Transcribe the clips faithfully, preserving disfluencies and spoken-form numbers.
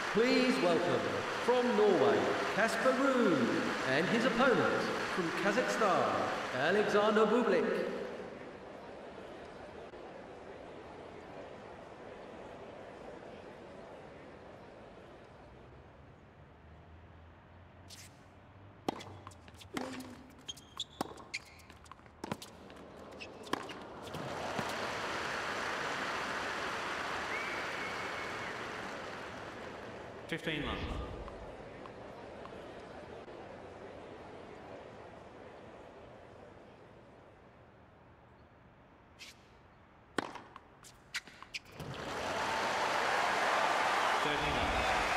Please welcome, from Norway, Casper Ruud, and his opponent, from Kazakhstan, Alexander Bublik. Fifteen love. Thirteen love.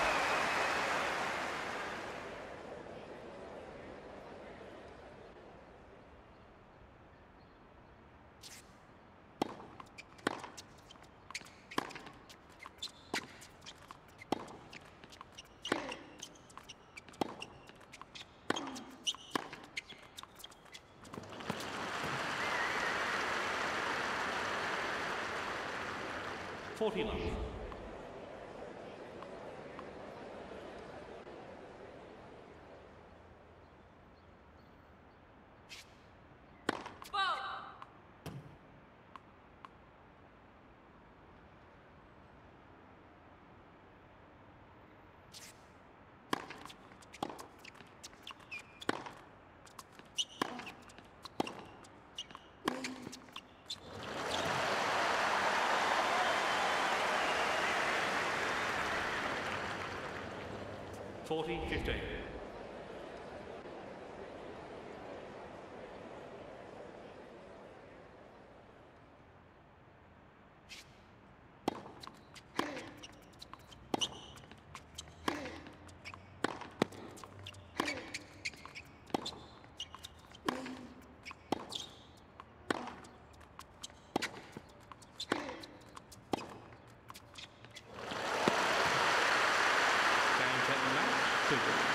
Forty love. Forty, fifteen. Game, set, and match. Super.